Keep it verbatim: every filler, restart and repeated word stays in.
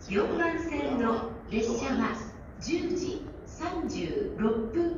よんばん線の列車はじゅうじさんじゅうろっぷん